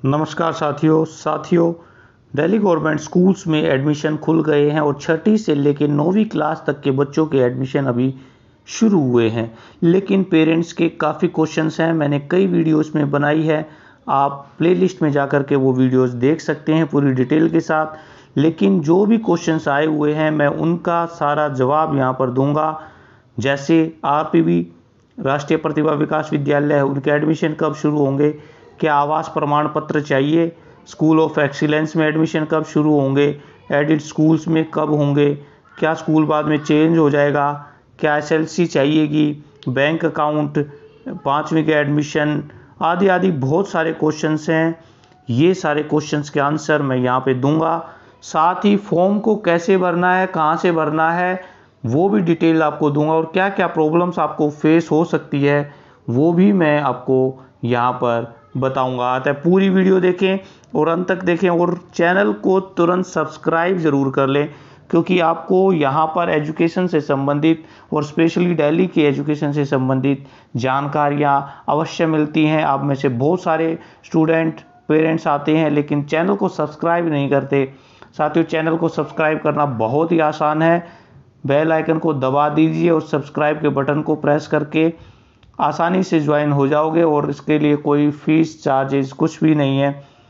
नमस्कार साथियों Delhi government schools में एडमिशन खुल गए हैं और छठी से लेकर 9वीं क्लास तक के बच्चों के एडमिशन अभी शुरू हुए हैं। लेकिन पेरेंट्स के काफ़ी क्वेश्चंस हैं। मैंने कई वीडियोस में बनाई है, आप प्लेलिस्ट में जाकर के वो वीडियोस देख सकते हैं पूरी डिटेल के साथ। लेकिन जो भी क्वेश्चंस आए हुए हैं मैं उनका सारा जवाब यहाँ पर दूंगा। जैसे आरपीवी राष्ट्रीय प्रतिभा विकास विद्यालय है, उनके एडमिशन कब शुरू होंगे, क्या आवास प्रमाण पत्र चाहिए, स्कूल ऑफ एक्सीलेंस में एडमिशन कब शुरू होंगे, एडिड स्कूल्स में कब होंगे, क्या स्कूल बाद में चेंज हो जाएगा, क्या एसएलसी चाहिएगी, बैंक अकाउंट, 5वीं के एडमिशन आदि आदि बहुत सारे क्वेश्चंस हैं। ये सारे क्वेश्चंस के आंसर मैं यहाँ पे दूंगा। साथ ही फॉर्म को कैसे भरना है, कहाँ से भरना है, वो भी डिटेल आपको दूंगा और क्या क्या प्रॉब्लम्स आपको फेस हो सकती है वो भी मैं आपको यहाँ पर बताऊंगा। अतः पूरी वीडियो देखें और अंत तक देखें और चैनल को तुरंत सब्सक्राइब ज़रूर कर लें, क्योंकि आपको यहाँ पर एजुकेशन से संबंधित और स्पेशली दिल्ली के एजुकेशन से संबंधित जानकारियाँ अवश्य मिलती हैं। आप में से बहुत सारे स्टूडेंट पेरेंट्स आते हैं लेकिन चैनल को सब्सक्राइब नहीं करते। साथियों, चैनल को सब्सक्राइब करना बहुत ही आसान है, बेल आइकन को दबा दीजिए और सब्सक्राइब के बटन को प्रेस करके आसानी से ज्वाइन हो जाओगे और इसके लिए कोई फीस चार्जेस कुछ भी नहीं है।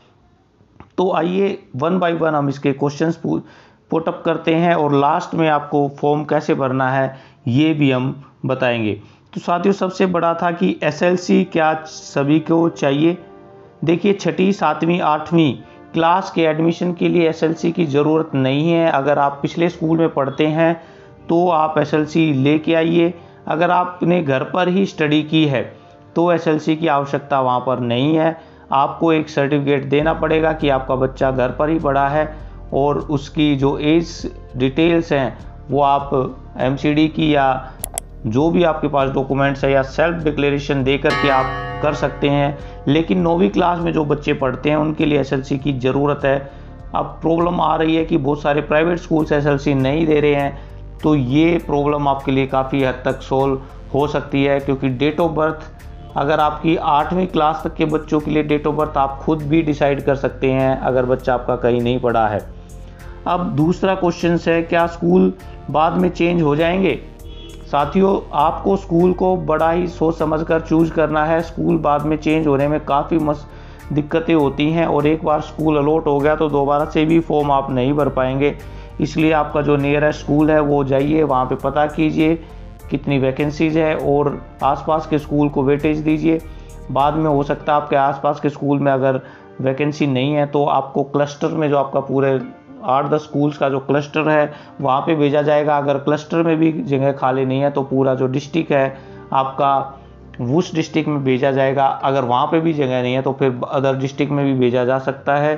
तो आइए वन बाय वन हम इसके क्वेश्चंस पुट अप करते हैं और लास्ट में आपको फॉर्म कैसे भरना है ये भी हम बताएंगे। तो साथियों, सबसे बड़ा था कि एसएलसी क्या सभी को चाहिए। देखिए, छठी, 7वीं, 8वीं क्लास के एडमिशन के लिए एसएलसी की ज़रूरत नहीं है। अगर आप पिछले स्कूल में पढ़ते हैं तो आप एसएलसी लेके आइए। अगर आपने घर पर ही स्टडी की है तो एसएलसी की आवश्यकता वहाँ पर नहीं है। आपको एक सर्टिफिकेट देना पड़ेगा कि आपका बच्चा घर पर ही पढ़ा है और उसकी जो एज डिटेल्स हैं वो आप एमसीडी की या जो भी आपके पास डॉक्यूमेंट्स है या सेल्फ डिक्लेरेशन दे करके आप कर सकते हैं। लेकिन 9वीं क्लास में जो बच्चे पढ़ते हैं उनके लिए एसएलसी की ज़रूरत है। अब प्रॉब्लम आ रही है कि बहुत सारे प्राइवेट स्कूल्स एसएलसी नहीं दे रहे हैं, तो ये प्रॉब्लम आपके लिए काफ़ी हद तक सोल्व हो सकती है, क्योंकि डेट ऑफ बर्थ अगर आपकी 8वीं क्लास तक के बच्चों के लिए डेट ऑफ बर्थ आप खुद भी डिसाइड कर सकते हैं अगर बच्चा आपका कहीं नहीं पढ़ा है। अब दूसरा क्वेश्चन है, क्या स्कूल बाद में चेंज हो जाएंगे। साथियों, आपको स्कूल को बड़ा ही सोच समझकर चूज करना है। स्कूल बाद में चेंज होने में काफ़ी दिक्कतें होती हैं और एक बार स्कूल अलॉट हो गया तो दोबारा से भी फॉर्म आप नहीं भर पाएंगे। इसलिए आपका जो नियरेस्ट स्कूल है वो जाइए, वहाँ पे पता कीजिए कितनी वैकेंसीज है और आसपास के स्कूल को वेटेज दीजिए। बाद में हो सकता है आपके आसपास के स्कूल में अगर वैकेंसी नहीं है तो आपको क्लस्टर में जो आपका पूरे 8-10 स्कूल्स का जो क्लस्टर है वहाँ पे भेजा जाएगा। अगर क्लस्टर में भी जगह खाली नहीं है तो पूरा जो डिस्ट्रिक्ट है आपका उस डिस्ट्रिक्ट में भेजा जाएगा। अगर वहाँ पे भी जगह नहीं है तो फिर अदर डिस्ट्रिक्ट में भी भेजा जा सकता है।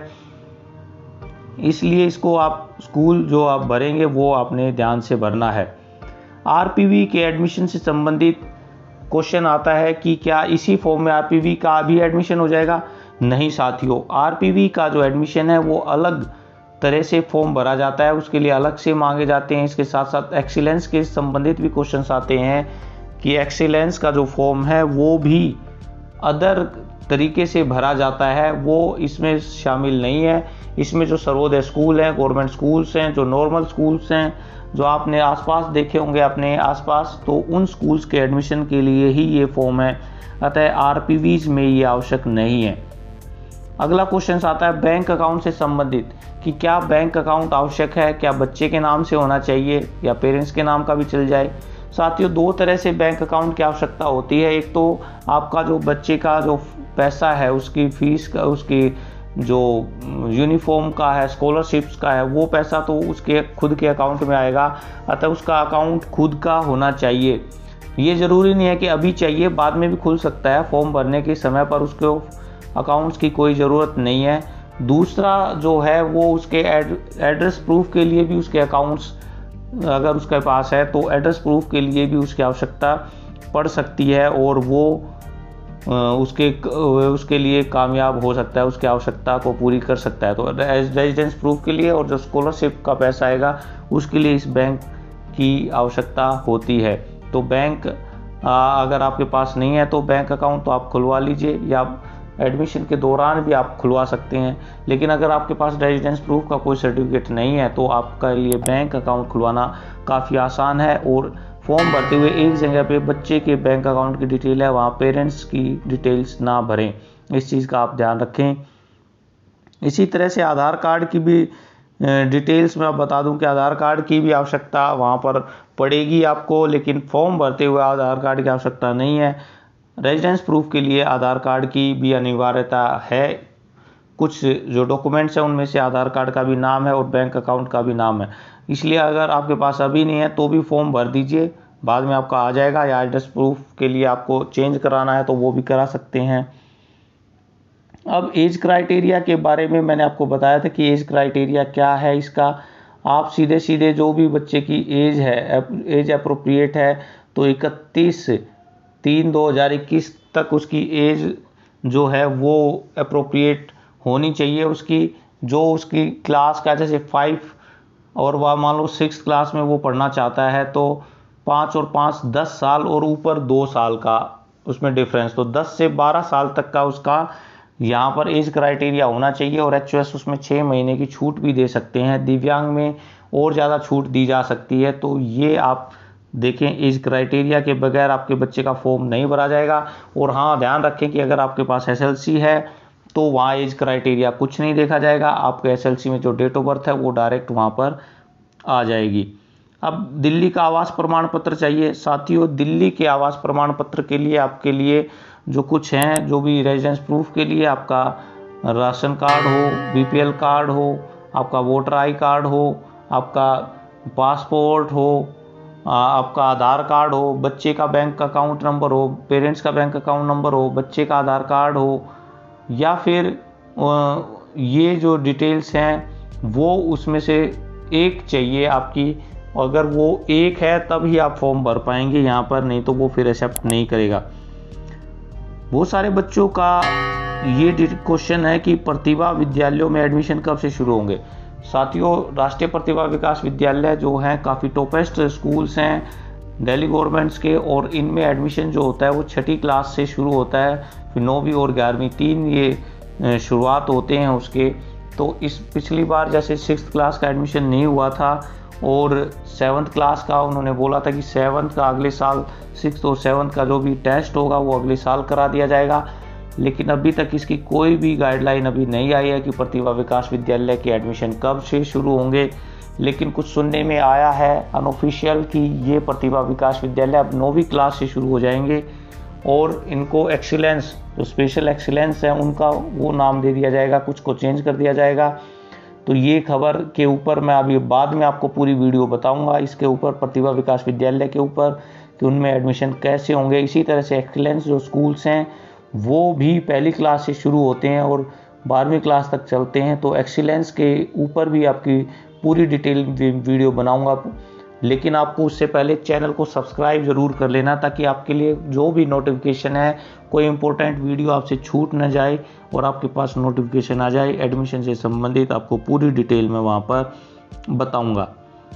इसलिए इसको आप स्कूल जो आप भरेंगे वो आपने ध्यान से भरना है। आरपीवी के एडमिशन से संबंधित क्वेश्चन आता है कि क्या इसी फॉर्म में आरपीवी का भी एडमिशन हो जाएगा। नहीं साथियों, आरपीवी का जो एडमिशन है वो अलग तरह से फॉर्म भरा जाता है, उसके लिए अलग से मांगे जाते हैं। इसके साथ साथ एक्सीलेंस के संबंधित भी क्वेश्चन आते हैं कि एक्सीलेंस का जो फॉर्म है वो भी अदर तरीके से भरा जाता है, वो इसमें शामिल नहीं है। इसमें जो सर्वोदय स्कूल हैं, गवर्नमेंट स्कूल्स हैं, जो नॉर्मल स्कूल्स हैं जो आपने आसपास देखे होंगे अपने आसपास, तो उन स्कूल्स के एडमिशन के लिए ही ये फॉर्म है। अतः आरपीवीज में ये आवश्यक नहीं है। अगला क्वेश्चन आता है बैंक अकाउंट से संबंधित कि क्या बैंक अकाउंट आवश्यक है, क्या बच्चे के नाम से होना चाहिए या पेरेंट्स के नाम का भी चल जाए। साथियों, 2 तरह से बैंक अकाउंट की आवश्यकता होती है। एक तो आपका जो बच्चे का जो पैसा है, उसकी फीस का, उसकी जो यूनिफॉर्म का है, स्कॉलरशिप्स का है, वो पैसा तो उसके खुद के अकाउंट में आएगा। अतः उसका अकाउंट खुद का होना चाहिए। ये ज़रूरी नहीं है कि अभी चाहिए, बाद में भी खुल सकता है। फॉर्म भरने के समय पर उसके अकाउंट्स की कोई ज़रूरत नहीं है। दूसरा जो है वो उसके एड्रेस प्रूफ के लिए भी उसके अकाउंट्स अगर उसके पास है तो एड्रेस प्रूफ के लिए भी उसकी आवश्यकता पड़ सकती है और वो उसके लिए कामयाब हो सकता है, उसकी आवश्यकता को पूरी कर सकता है। तो रेजिडेंस प्रूफ के लिए और जो स्कॉलरशिप का पैसा आएगा उसके लिए इस बैंक की आवश्यकता होती है। तो बैंक अगर आपके पास नहीं है तो बैंक अकाउंट तो आप खुलवा लीजिए, या एडमिशन के दौरान भी आप खुलवा सकते हैं। लेकिन अगर आपके पास रेजिडेंस प्रूफ का कोई सर्टिफिकेट नहीं है तो आपके लिए बैंक अकाउंट खुलवाना काफ़ी आसान है। और फॉर्म भरते हुए एक जगह पे बच्चे के बैंक अकाउंट की डिटेल है, वहाँ पेरेंट्स की डिटेल्स ना भरें, इस चीज़ का आप ध्यान रखें। इसी तरह से आधार कार्ड की भी डिटेल्स मैं बता दूं कि आधार कार्ड की भी आवश्यकता वहाँ पर पड़ेगी आपको, लेकिन फॉर्म भरते हुए आधार कार्ड की आवश्यकता नहीं है। रेजिडेंस प्रूफ के लिए आधार कार्ड की भी अनिवार्यता है। कुछ जो डॉक्यूमेंट्स हैं उनमें से आधार कार्ड का भी नाम है और बैंक अकाउंट का भी नाम है, इसलिए अगर आपके पास अभी नहीं है तो भी फॉर्म भर दीजिए, बाद में आपका आ जाएगा। या एड्रेस प्रूफ के लिए आपको चेंज कराना है तो वो भी करा सकते हैं। अब एज क्राइटेरिया के बारे में मैंने आपको बताया था कि एज क्राइटेरिया क्या है इसका। आप सीधे सीधे जो भी बच्चे की एज है, एज अप्रोप्रिएट है, तो 31/3/2021 तक उसकी एज जो है वो अप्रोप्रिएट होनी चाहिए। उसकी जो उसकी क्लास का, जैसे 5 और वह मान लो 6th क्लास में वो पढ़ना चाहता है तो 5 और 5 10 साल और ऊपर 2 साल का उसमें डिफरेंस, तो 10 से 12 साल तक का उसका यहाँ पर एज क्राइटेरिया होना चाहिए। और HOS उसमें 6 महीने की छूट भी दे सकते हैं। दिव्यांग में और ज़्यादा छूट दी जा सकती है। तो ये आप देखें, एज क्राइटेरिया के बगैर आपके बच्चे का फॉर्म नहीं भरा जाएगा। और हाँ, ध्यान रखें कि अगर आपके पास SLC है तो वहाँ एज क्राइटेरिया कुछ नहीं देखा जाएगा, आपके SLC में जो डेट ऑफ बर्थ है वो डायरेक्ट वहाँ पर आ जाएगी। अब दिल्ली का आवास प्रमाण पत्र चाहिए। साथियों, दिल्ली के आवास प्रमाण पत्र के लिए आपके लिए जो कुछ हैं, जो भी रेजिडेंस प्रूफ के लिए आपका राशन कार्ड हो, BPL कार्ड हो, आपका वोटर आई कार्ड हो, आपका पासपोर्ट हो, आपका आधार कार्ड हो, बच्चे का बैंक अकाउंट नंबर हो, पेरेंट्स का बैंक अकाउंट नंबर हो, बच्चे का आधार कार्ड हो, या फिर ये जो डिटेल्स हैं वो उसमें से एक चाहिए आपकी। अगर वो एक है तब ही आप फॉर्म भर पाएंगे यहाँ पर, नहीं तो वो फिर एक्सेप्ट नहीं करेगा। बहुत सारे बच्चों का ये क्वेश्चन है कि प्रतिभा विद्यालयों में एडमिशन कब से शुरू होंगे। साथियों, राष्ट्रीय प्रतिभा विकास विद्यालय जो हैं काफ़ी टॉपेस्ट स्कूल्स हैं दिल्ली गवर्नमेंट्स के, और इनमें एडमिशन जो होता है वो 6ठी क्लास से शुरू होता है, फिर 9वीं और 11वीं 3 ये शुरुआत होते हैं उसके। तो इस पिछली बार जैसे 6th क्लास का एडमिशन नहीं हुआ था और 7th क्लास का उन्होंने बोला था कि 7th का अगले साल, 6th और 7th का जो भी टेस्ट होगा वो अगले साल करा दिया जाएगा। लेकिन अभी तक इसकी कोई भी गाइडलाइन अभी नहीं आई है कि प्रतिभा विकास विद्यालय के एडमिशन कब से शुरू होंगे। लेकिन कुछ सुनने में आया है अनऑफिशियल कि ये प्रतिभा विकास विद्यालय अब 9वीं क्लास से शुरू हो जाएंगे और इनको एक्सीलेंस, जो स्पेशल एक्सीलेंस है उनका वो नाम दे दिया जाएगा, कुछ को चेंज कर दिया जाएगा। तो ये खबर के ऊपर मैं अभी बाद में आपको पूरी वीडियो बताऊंगा, इसके ऊपर प्रतिभा विकास विद्यालय के ऊपर कि उनमें एडमिशन कैसे होंगे। इसी तरह से एक्सीलेंस जो स्कूल्स हैं वो भी पहली क्लास से शुरू होते हैं और 12वीं क्लास तक चलते हैं। तो एक्सीलेंस के ऊपर भी आपकी पूरी डिटेल वीडियो बनाऊंगा, लेकिन आपको उससे पहले चैनल को सब्सक्राइब ज़रूर कर लेना ताकि आपके लिए जो भी नोटिफिकेशन है, कोई इंपॉर्टेंट वीडियो आपसे छूट न जाए और आपके पास नोटिफिकेशन आ जाए। एडमिशन से संबंधित आपको पूरी डिटेल में वहाँ पर बताऊंगा।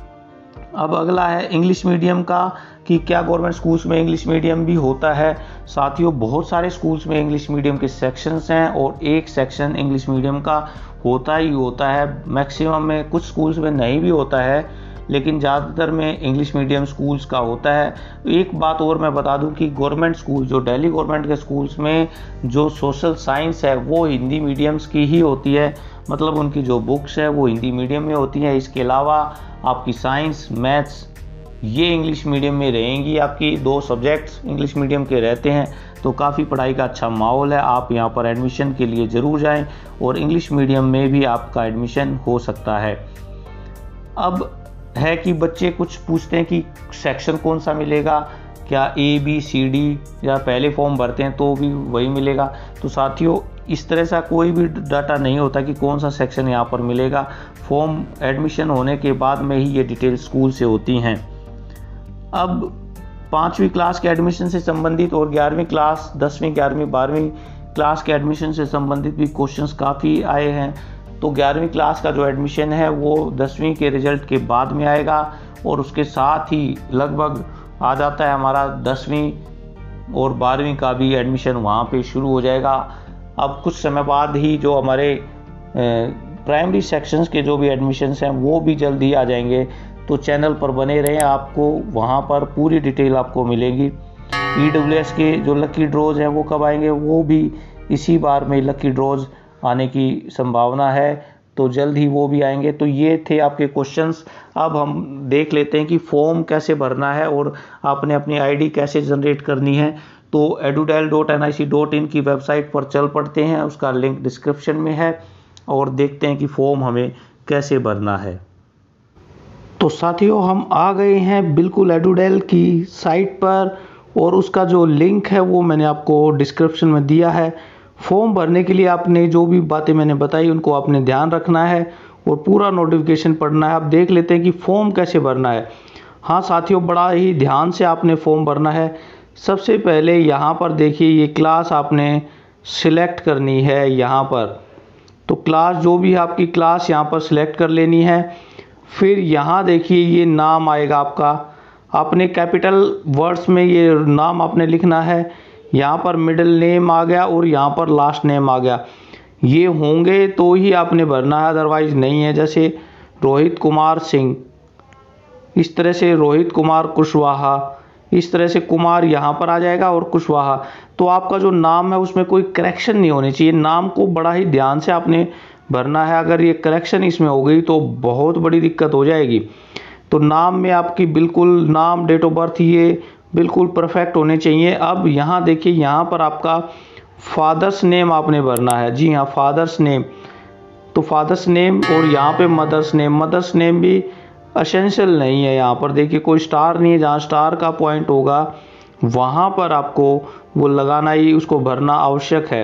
अब अगला है इंग्लिश मीडियम का, कि क्या गवर्नमेंट स्कूल्स में इंग्लिश मीडियम भी होता है। साथियों, बहुत सारे स्कूल्स में इंग्लिश मीडियम के सेक्शंस हैं और एक सेक्शन इंग्लिश मीडियम का होता ही होता है। मैक्सिमम में, कुछ स्कूल्स में नहीं भी होता है, लेकिन ज़्यादातर में इंग्लिश मीडियम स्कूल्स का होता है। एक बात और मैं बता दूं कि गवर्नमेंट स्कूल, जो दिल्ली गवर्नमेंट के स्कूल्स में जो सोशल साइंस है वो हिंदी मीडियम्स की ही होती है, मतलब उनकी जो बुक्स है वो हिंदी मीडियम में होती है। इसके अलावा आपकी साइंस, मैथ्स ये इंग्लिश मीडियम में रहेंगी। आपकी 2 सब्जेक्ट्स इंग्लिश मीडियम के रहते हैं, तो काफ़ी पढ़ाई का अच्छा माहौल है। आप यहाँ पर एडमिशन के लिए ज़रूर जाएं और इंग्लिश मीडियम में भी आपका एडमिशन हो सकता है। अब है कि बच्चे कुछ पूछते हैं कि सेक्शन कौन सा मिलेगा, क्या A, B, C, D, या पहले फॉर्म भरते हैं तो भी वही मिलेगा। तो साथियों, इस तरह से कोई भी डाटा नहीं होता कि कौन सा सेक्शन यहाँ पर मिलेगा। फॉर्म एडमिशन होने के बाद में ही ये डिटेल स्कूल से होती हैं। अब 5वीं क्लास के एडमिशन से संबंधित और 11वीं क्लास, 10वीं, 11वीं, 12वीं क्लास के एडमिशन से संबंधित भी क्वेश्चंस काफ़ी आए हैं। तो 11वीं क्लास का जो एडमिशन है वो 10वीं के रिजल्ट के बाद में आएगा और उसके साथ ही लगभग आ जाता है हमारा 10वीं और 12वीं का भी एडमिशन वहाँ पे शुरू हो जाएगा। अब कुछ समय बाद ही जो हमारे प्राइमरी सेक्शंस के जो भी एडमिशन्स हैं वो भी जल्द ही आ जाएंगे। तो चैनल पर बने रहें, आपको वहाँ पर पूरी डिटेल आपको मिलेगी। EWS के जो लकी ड्रॉज हैं वो कब आएंगे, वो भी इसी बार में लकी ड्रॉज आने की संभावना है, तो जल्द ही वो भी आएंगे। तो ये थे आपके क्वेश्चंस। अब हम देख लेते हैं कि फॉर्म कैसे भरना है और आपने अपनी आईडी कैसे जनरेट करनी है। तो edudel.nic.in की वेबसाइट पर चल पड़ते हैं, उसका लिंक डिस्क्रिप्शन में है, और देखते हैं कि फॉर्म हमें कैसे भरना है। तो साथियों, हम आ गए हैं बिल्कुल एडुडेल की साइट पर, और उसका जो लिंक है वो मैंने आपको डिस्क्रिप्शन में दिया है। फॉर्म भरने के लिए आपने जो भी बातें मैंने बताई उनको आपने ध्यान रखना है और पूरा नोटिफिकेशन पढ़ना है। अब देख लेते हैं कि फॉर्म कैसे भरना है। हाँ साथियों, बड़ा ही ध्यान से आपने फॉर्म भरना है। सबसे पहले यहाँ पर देखिए, ये क्लास आपने सिलेक्ट करनी है यहाँ पर। तो क्लास जो भी है आपकी क्लास यहाँ पर सिलेक्ट कर लेनी है। फिर यहाँ देखिए ये नाम आएगा आपका, आपने कैपिटल वर्ड्स में ये नाम आपने लिखना है। यहाँ पर मिडिल नेम आ गया और यहाँ पर लास्ट नेम आ गया, ये होंगे तो ही आपने भरना है, अदरवाइज नहीं है। जैसे रोहित कुमार सिंह, इस तरह से रोहित कुमार कुशवाहा, इस तरह से कुमार यहाँ पर आ जाएगा और कुशवाहा। तो आपका जो नाम है उसमें कोई करेक्शन नहीं होनी चाहिए। नाम को बड़ा ही ध्यान से आपने भरना है। अगर ये करेक्शन इसमें हो गई तो बहुत बड़ी दिक्कत हो जाएगी। तो नाम में आपकी बिल्कुल नाम, डेट ऑफ बर्थ ये बिल्कुल परफेक्ट होने चाहिए। अब यहाँ देखिए, यहाँ पर आपका फादर्स नेम आपने भरना है। जी हाँ, फादर्स नेम। तो फादर्स नेम और यहाँ पे मदर्स नेम। मदर्स नेम भी एसेंशियल नहीं है, यहाँ पर देखिए कोई स्टार नहीं है, जहाँ स्टार का पॉइंट होगा वहाँ पर आपको वो लगाना ही, उसको भरना आवश्यक है।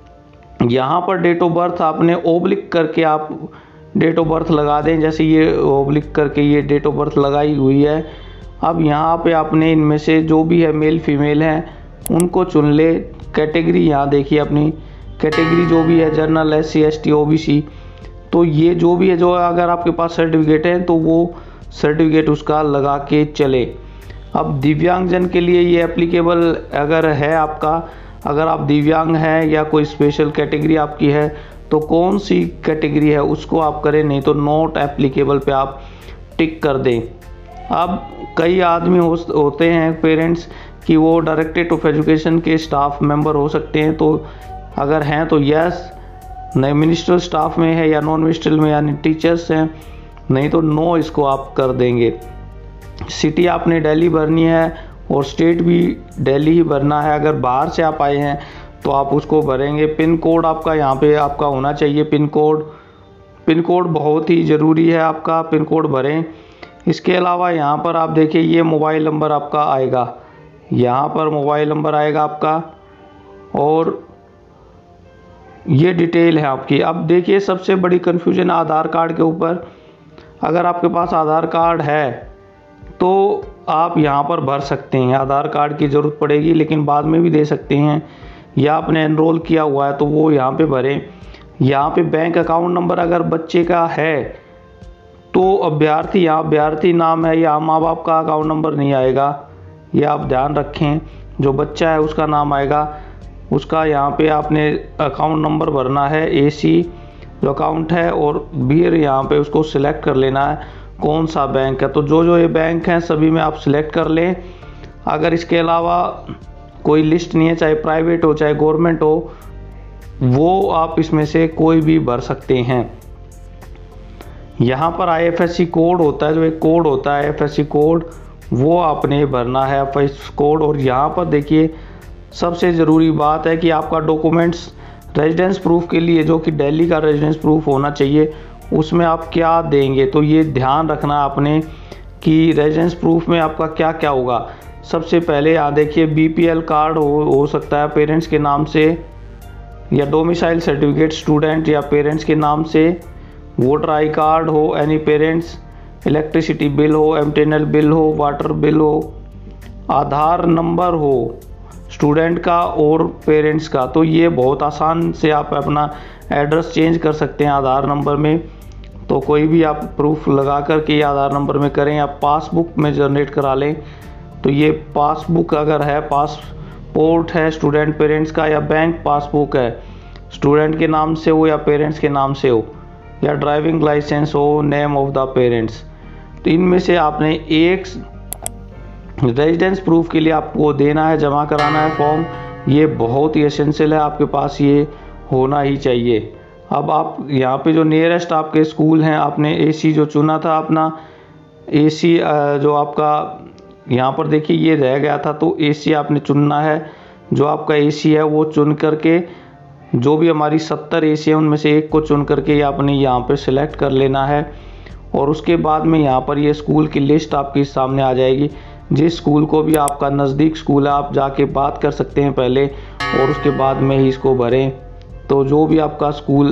यहाँ पर डेट ऑफ बर्थ आपने ओब्लिक करके आप डेट ऑफ बर्थ लगा दें, जैसे ये ओब्लिक करके ये डेट ऑफ बर्थ लगाई हुई है। अब यहाँ पे आपने इनमें से जो भी है मेल फीमेल हैं उनको चुन ले। कैटेगरी यहाँ देखिए, अपनी कैटेगरी जो भी है, जनरल, SC ST OBC, तो ये जो भी है, जो अगर आपके पास सर्टिफिकेट है तो वो सर्टिफिकेट उसका लगा के चले। अब दिव्यांगजन के लिए ये एप्लीकेबल अगर है आपका, अगर आप दिव्यांग हैं या कोई स्पेशल कैटेगरी आपकी है तो कौन सी कैटेगरी है उसको आप करें, नहीं तो नॉट एप्लीकेबल पे आप टिक कर दें। अब कई आदमी होते हैं पेरेंट्स कि वो डायरेक्टरेट ऑफ एजुकेशन के स्टाफ मेंबर हो सकते हैं, तो अगर हैं तो यस, नए मिनिस्ट्रियल स्टाफ में है या नॉन मिनिस्ट्रियल में यानी टीचर्स हैं, नहीं तो नो इसको आप कर देंगे। सिटी आपने दिल्ली भरनी है और स्टेट भी दिल्ली ही भरना है। अगर बाहर से आप आए हैं तो आप उसको भरेंगे। पिन कोड आपका यहाँ पे आपका होना चाहिए। पिन कोड बहुत ही ज़रूरी है, आपका पिन कोड भरें। इसके अलावा यहाँ पर आप देखिए ये मोबाइल नंबर आपका आएगा, यहाँ पर मोबाइल नंबर आएगा आपका, और ये डिटेल है आपकी। अब देखिए सबसे बड़ी कन्फ्यूजन आधार कार्ड के ऊपर। अगर आपके पास आधार कार्ड है तो आप यहाँ पर भर सकते हैं, आधार कार्ड की ज़रूरत पड़ेगी लेकिन बाद में भी दे सकते हैं, या आपने एनरोल किया हुआ है तो वो यहाँ पे भरें। यहाँ पे बैंक अकाउंट नंबर अगर बच्चे का है तो अभ्यर्थी, यहाँ अभ्यर्थी नाम है, या माँ बाप का अकाउंट नंबर नहीं आएगा, ये आप ध्यान रखें। जो बच्चा है उसका नाम आएगा, उसका यहाँ पे आपने अकाउंट नंबर भरना है, AC जो अकाउंट है, और फिर यहाँ पे उसको सिलेक्ट कर लेना है कौन सा बैंक है। तो जो ये बैंक हैं सभी में आप सिलेक्ट कर लें। अगर इसके अलावा कोई लिस्ट नहीं है, चाहे प्राइवेट हो चाहे गवर्नमेंट हो, वो आप इसमें से कोई भी भर सकते हैं। यहाँ पर IFSC कोड होता है, जो एक कोड होता है IFSC कोड, वो आपने भरना है IFSC कोड। और यहाँ पर देखिए सबसे ज़रूरी बात है कि आपका डॉक्यूमेंट्स रेजिडेंस प्रूफ के लिए, जो कि दिल्ली का रेजिडेंस प्रूफ होना चाहिए, उसमें आप क्या देंगे। तो ये ध्यान रखना आपने कि रेजिडेंस प्रूफ में आपका क्या क्या होगा। सबसे पहले यहाँ देखिए BPL कार्ड हो सकता है पेरेंट्स के नाम से, या डोमिसाइल सर्टिफिकेट स्टूडेंट या पेरेंट्स के नाम से, वोटर आई कार्ड हो एनी पेरेंट्स, इलेक्ट्रिसिटी बिल हो, एमटेनल बिल हो, वाटर बिल हो, आधार नंबर हो स्टूडेंट का और पेरेंट्स का। तो ये बहुत आसान से आप अपना एड्रेस चेंज कर सकते हैं आधार नंबर में। तो कोई भी आप प्रूफ लगा कर के आधार नंबर में करें, या पासबुक में जनरेट करा लें। तो ये पासबुक अगर है, पासपोर्ट है स्टूडेंट पेरेंट्स का, या बैंक पासबुक है, स्टूडेंट के नाम से हो या पेरेंट्स के नाम से हो, या ड्राइविंग लाइसेंस हो, नेम ऑफ द पेरेंट्स। तो इनमें से आपने एक रेजिडेंस प्रूफ के लिए आपको देना है, जमा कराना है फॉर्म। ये बहुत ही एसेंशियल है, आपके पास ये होना ही चाहिए। अब आप यहाँ पे जो नियरेस्ट आपके स्कूल हैं, आपने एसी जो चुना था अपना, एसी जो आपका यहाँ पर देखिए ये रह गया था, तो एसी आपने चुनना है। जो आपका एसी है वो चुन करके, जो भी हमारी 70 एसी है उनमें से एक को चुन करके आपने यहाँ पे सिलेक्ट कर लेना है। और उसके बाद में यहाँ पर ये स्कूल की लिस्ट आपके सामने आ जाएगी। जिस स्कूल को भी आपका नज़दीक स्कूल है, आप जाके बात कर सकते हैं पहले, और उसके बाद में ही इसको भरें। तो जो भी आपका स्कूल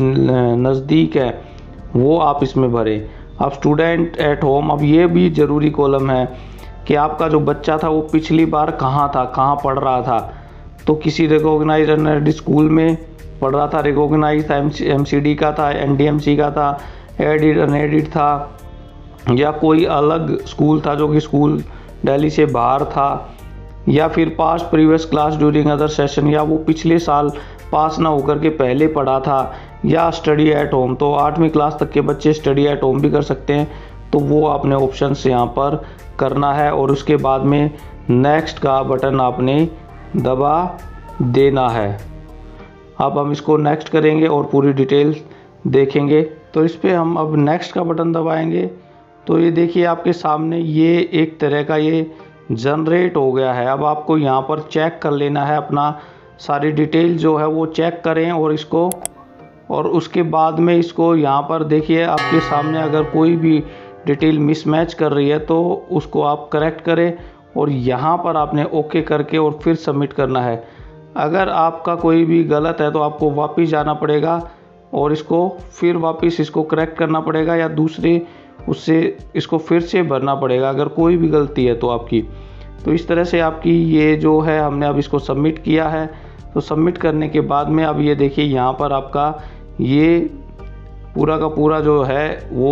नज़दीक है वो आप इसमें भरें। अब स्टूडेंट एट होम, अब ये भी ज़रूरी कॉलम है कि आपका जो बच्चा था वो पिछली बार कहाँ था, कहाँ पढ़ रहा था। तो किसी रिकॉग्नाइज्ड अनएडेड स्कूल में पढ़ रहा था, रिकॉग्नाइज्ड एमसीडी का था, एनडीएमसी का था, एडिड अनएडिड था, या कोई अलग स्कूल था जो कि स्कूल दिल्ली से बाहर था, या फिर pass previous class during other session, या वो पिछले साल पास ना होकर के पहले पढ़ा था, या स्टडी एट होम। तो 8वीं क्लास तक के बच्चे स्टडी एट होम भी कर सकते हैं। तो वो आपने ऑप्शन से यहाँ पर करना है, और उसके बाद में नेक्स्ट का बटन आपने दबा देना है। अब हम इसको नेक्स्ट करेंगे और पूरी डिटेल देखेंगे। तो इस पर हम अब नेक्स्ट का बटन दबाएंगे तो ये देखिए आपके सामने ये एक तरह का ये जनरेट हो गया है। अब आपको यहाँ पर चेक कर लेना है, अपना सारी डिटेल जो है वो चेक करें, और इसको, और उसके बाद में इसको यहाँ पर देखिए आपके सामने अगर कोई भी डिटेल मिसमैच कर रही है तो उसको आप करेक्ट करें, और यहाँ पर आपने ओके करके और फिर सबमिट करना है। अगर आपका कोई भी गलत है तो आपको वापस जाना पड़ेगा और इसको फिर वापस इसको करेक्ट करना पड़ेगा, या दूसरे उससे इसको फिर से भरना पड़ेगा अगर कोई भी गलती है तो आपकी। तो इस तरह से आपकी ये जो है, हमने अब इसको सबमिट किया है। तो सबमिट करने के बाद में अब ये देखिए यहाँ पर आपका ये पूरा का पूरा जो है वो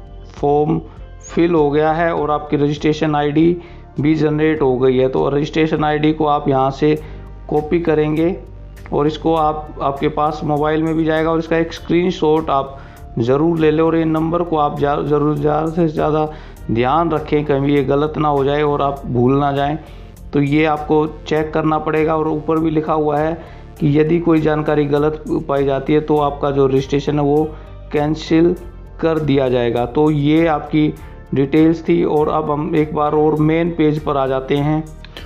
फॉर्म फिल हो गया है, और आपकी रजिस्ट्रेशन आईडी भी जनरेट हो गई है। तो रजिस्ट्रेशन आईडी को आप यहाँ से कॉपी करेंगे, और इसको आपके पास मोबाइल में भी जाएगा, और इसका एक स्क्रीनशॉट आप ज़रूर ले लें। और ये नंबर को आप ज़रूर ज़्यादा से ज़्यादा ध्यान रखें, कभी ये गलत ना हो जाए और आप भूल ना जाएं। तो ये आपको चेक करना पड़ेगा, और ऊपर भी लिखा हुआ है कि यदि कोई जानकारी गलत पाई जाती है तो आपका जो रजिस्ट्रेशन है वो कैंसिल कर दिया जाएगा। तो ये आपकी डिटेल्स थी, और अब हम एक बार और मेन पेज पर आ जाते हैं।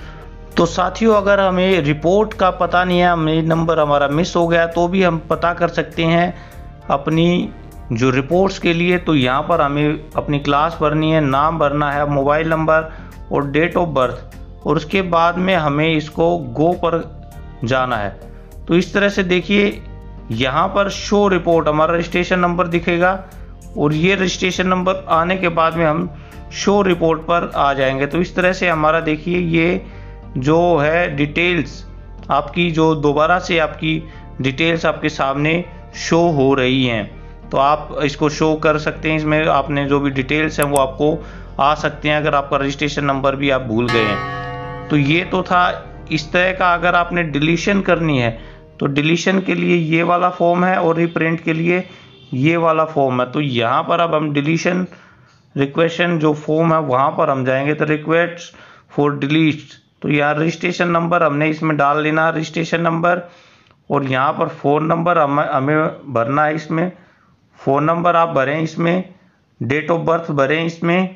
तो साथियों, अगर हमें रिपोर्ट का पता नहीं है, हमें नंबर हमारा मिस हो गया, तो भी हम पता कर सकते हैं अपनी जो रिपोर्ट्स के लिए। तो यहाँ पर हमें अपनी क्लास भरनी है, नाम भरना है, मोबाइल नंबर और डेट ऑफ बर्थ, और उसके बाद में हमें इसको गो पर जाना है। तो इस तरह से देखिए यहाँ पर शो रिपोर्ट हमारा रजिस्ट्रेशन नंबर दिखेगा, और ये रजिस्ट्रेशन नंबर आने के बाद में हम शो रिपोर्ट पर आ जाएंगे। तो इस तरह से हमारा देखिए ये जो है डिटेल्स आपकी, जो दोबारा से आपकी डिटेल्स आपके सामने शो हो रही हैं। तो आप इसको शो कर सकते हैं, इसमें आपने जो भी डिटेल्स हैं वो आपको आ सकते हैं अगर आपका रजिस्ट्रेशन नंबर भी आप भूल गए हैं। तो ये तो था इस तरह का। अगर आपने डिलीशन करनी है तो डिलीशन के लिए ये वाला फॉर्म है, और रिप्रिंट के लिए ये वाला फॉर्म है। तो यहाँ पर अब हम डिलीशन रिक्वेशन जो फॉर्म है वहाँ पर हम जाएंगे। तो रिक्वेस्ट फॉर डिलीट, तो यहाँ रजिस्ट्रेशन नंबर हमने इसमें डाल लेना, रजिस्ट्रेशन नंबर, और यहाँ पर फ़ोन नंबर हमें भरना है। इसमें फ़ोन नंबर आप भरें, इसमें डेट ऑफ बर्थ भरें। इसमें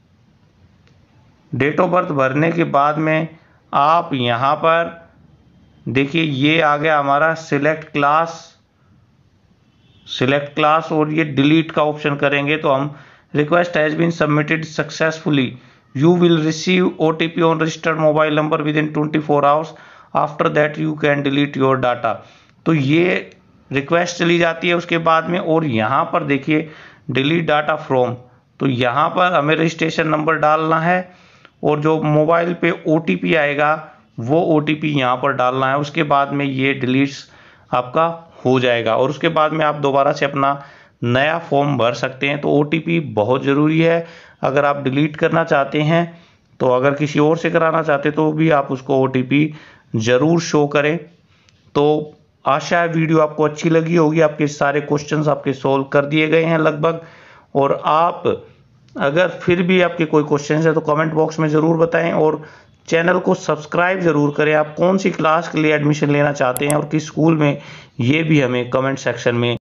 डेट ऑफ बर्थ भरने के बाद में आप यहाँ पर देखिए ये आ गया हमारा सिलेक्ट क्लास, और ये डिलीट का ऑप्शन करेंगे तो हम request has been submitted successfully, you will receive OTP on registered mobile number within 24 hours, after that you can delete your data. तो ये रिक्वेस्ट चली जाती है उसके बाद में। और यहाँ पर देखिए डिलीट डाटा फ्रॉम, तो यहाँ पर हमें रजिस्ट्रेशन नंबर डालना है, और जो मोबाइल पे OTP आएगा वो OTP यहाँ पर डालना है। उसके बाद में ये डिलीट्स आपका हो जाएगा, और उसके बाद में आप दोबारा से अपना नया फॉर्म भर सकते हैं। तो OTP बहुत ज़रूरी है अगर आप डिलीट करना चाहते हैं। तो अगर किसी और से कराना चाहते तो भी आप उसको OTP ज़रूर शो करें। तो आशा है वीडियो आपको अच्छी लगी होगी। आपके सारे क्वेश्चंस आपके सोल्व कर दिए गए हैं लगभग। और आप अगर फिर भी आपके कोई क्वेश्चंस है तो कमेंट बॉक्स में ज़रूर बताएं और चैनल को सब्सक्राइब ज़रूर करें। आप कौन सी क्लास के लिए एडमिशन लेना चाहते हैं और किस स्कूल में, ये भी हमें कमेंट सेक्शन में